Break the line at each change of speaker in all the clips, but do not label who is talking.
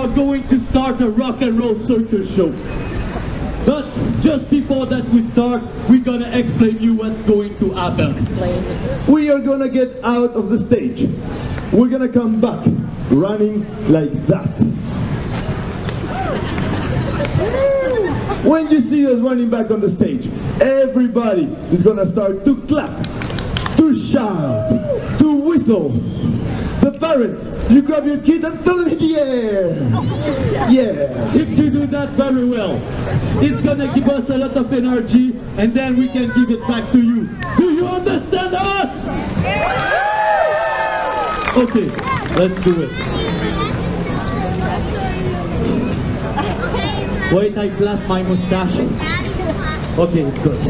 are going to start a rock and roll circus show. But just before that we start, we're gonna explain you what's going to happen.
We are gonna get out of the stage. We're gonna come back running like that. When you see us running back on the stage, everybody is gonna start to clap, to shout, to whistle. The parents, you grab your kid and throw them in the air. Yeah.
If you do that very well, it's gonna give us a lot of energy and then we can give it back to you. Do you understand us? Okay, let's do it. Wait, I blast my mustache. Okay, it's good.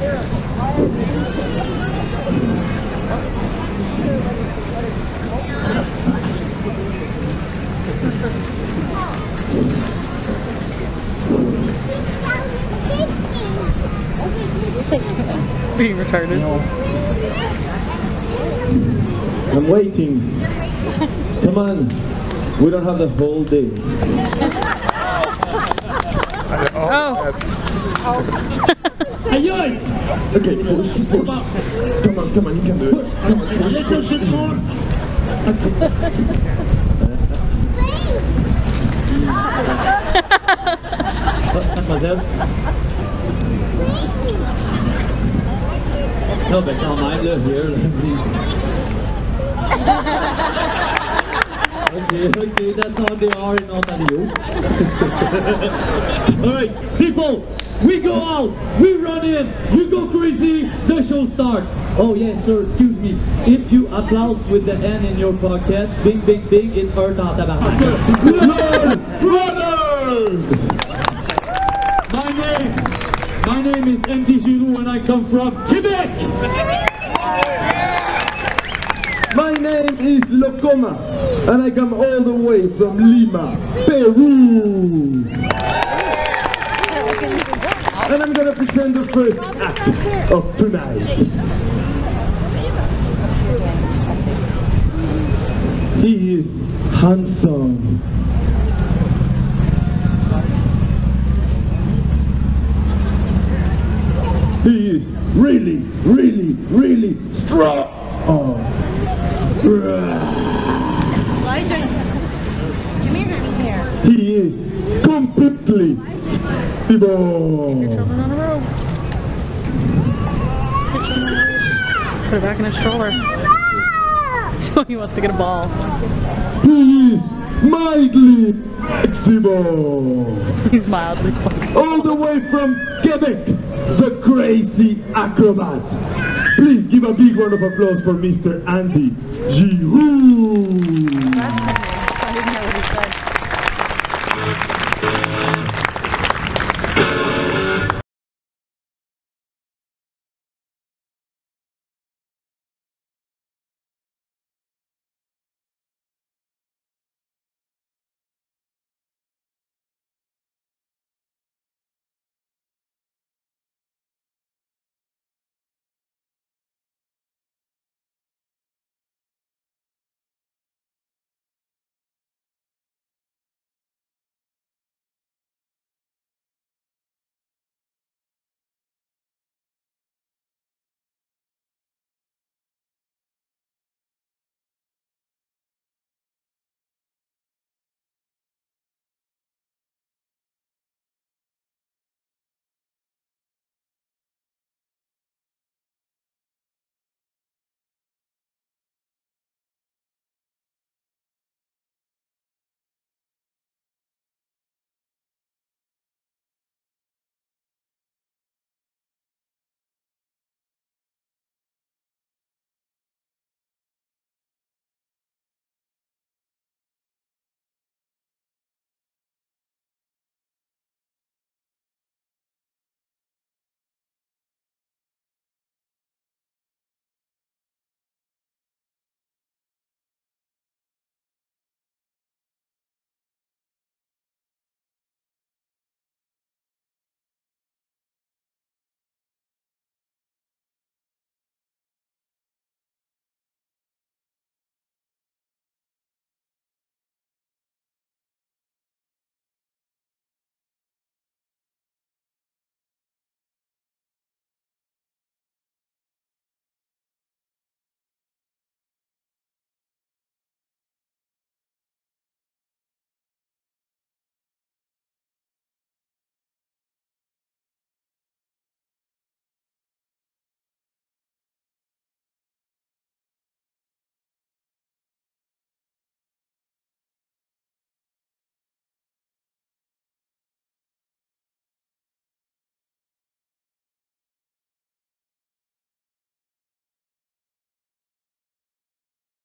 Being retarded.
No. I'm waiting. Come on. We don't have the whole day.
Oh.
Aïe aïe!
Okay, push. Come on, you can do it. Come on, push.
Mademoiselle? Non, ben quand même, là, here, Okay, that's how they are in Ontario. Alright, people, we go out, we run in, you go crazy, the show starts. Oh yes, sir, excuse me. If you applaud with the N in your pocket, bing, bing, bing, it hurt on tabac.
Brothers!
My name is Andy Giroux and I come from Quebec!
My name is Locoma, and I come all the way from Lima, Peru. And I'm gonna present the first act of tonight. He is handsome. He is really strong.
Elijah, come here.
He is completely stable.
Children on a rope. Put it back in his stroller. He wants to get a ball.
He is mildly flexible.
He's mildly flexible.
All the way from Quebec, the crazy acrobat. Please give a big round of applause for Mr. Andy Giroux.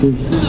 There's